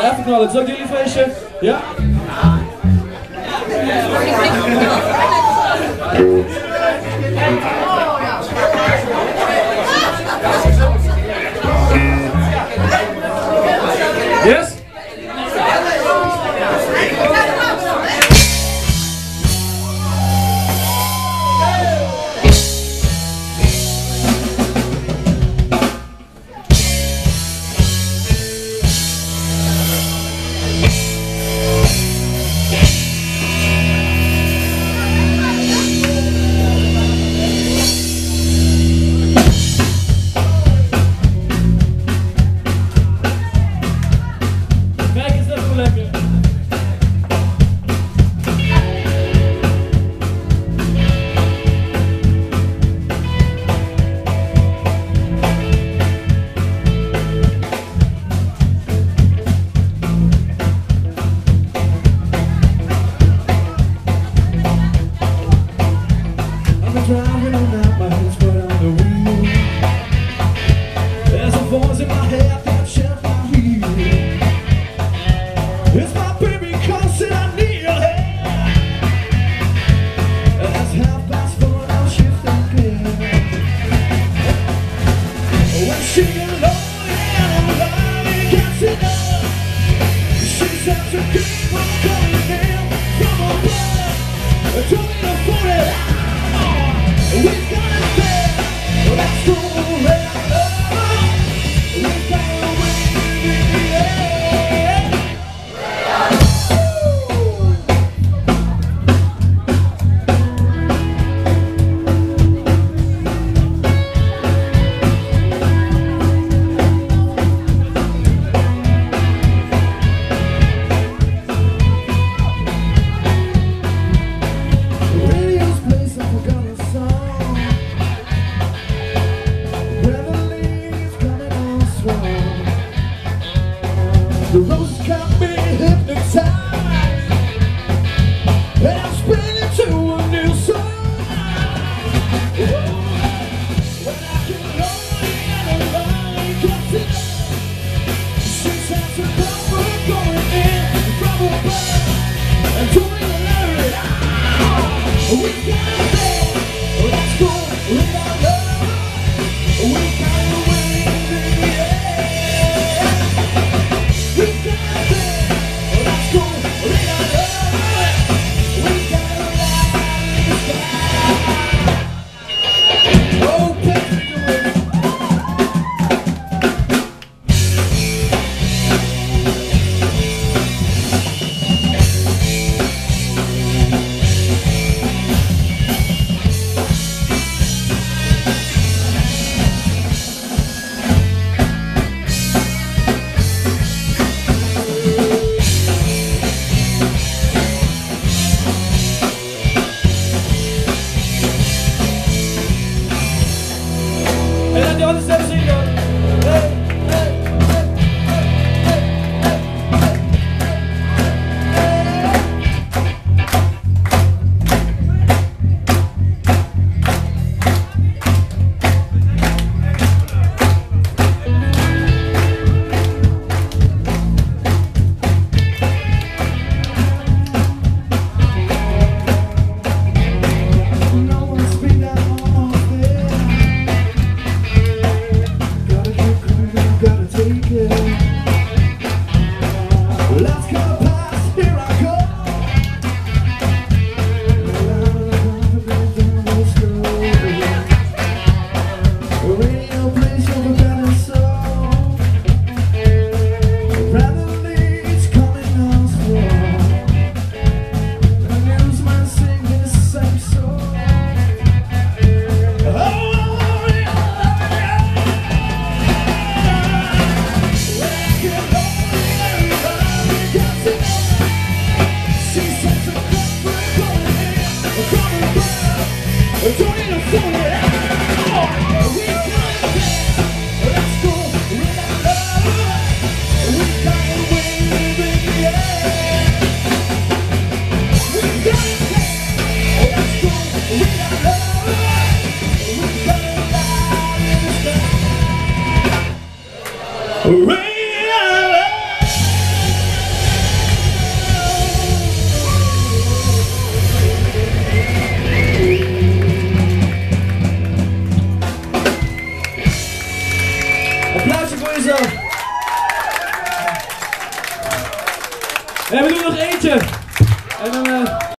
Even knallen, het is ook jullie feestje? Ja? Yes? Driving all night, my head's put on the wheel. There's a voice in my head that shouts my heel. It's my baby calling, I need your help. That's 4:30, I'll shift and clear. When she alone and alone gets it up, she says to keep on coming in from above. Don't need to afford it. We've got it there, let's go where I love. We've got a win in the air. The radio's place, I forgot a song. The roses got me hypnotized, and I'm spinning to a new song. When I get lonely and alone, gets it up. She says to comfort going in from above, and doing a lyric. We got it there, let's go with our love. We got it win in the air. Yes. En we doen nog eentje. En dan